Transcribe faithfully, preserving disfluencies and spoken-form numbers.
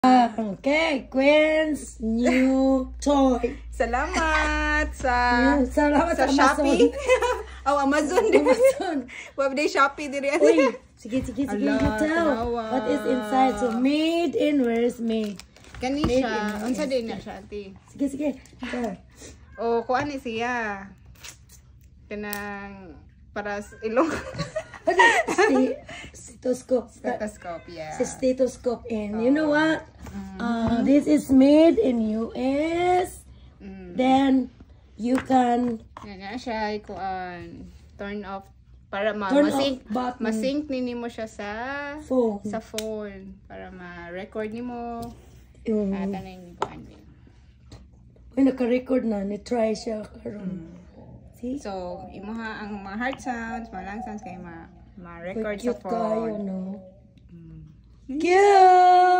Okay, Gwen's new toy. Salamat sa New, salamat sa Shopee. Oh, Amazon din. Amazon. Web day Shopee din. Uy, sige, sige, sige. Ala, You tell tanawa. what is inside. So, made in, where is made? Kani Made siya. in- Unsa din na siya, ate? Sige, sige. There. O, kuan ni siya. Kanang para sa ilong. What is the stethoscope? Stethoscope, yeah. It's a stethoscope. And you know what? Uh, this is made in U S. Mm. Then, you can Yan na siya, kuan. Turn off para ma Turn masync off button. masync nini mo siya sa phone. sa phone para ma-record nimo. Yung, At ano yung kuan din. Uy, naka-record na. Ni-try siya karon. See? So, imuha ang mga heart sounds, mga lung sounds kay ma ma-record sa Cute kayo, phone. no? Cute!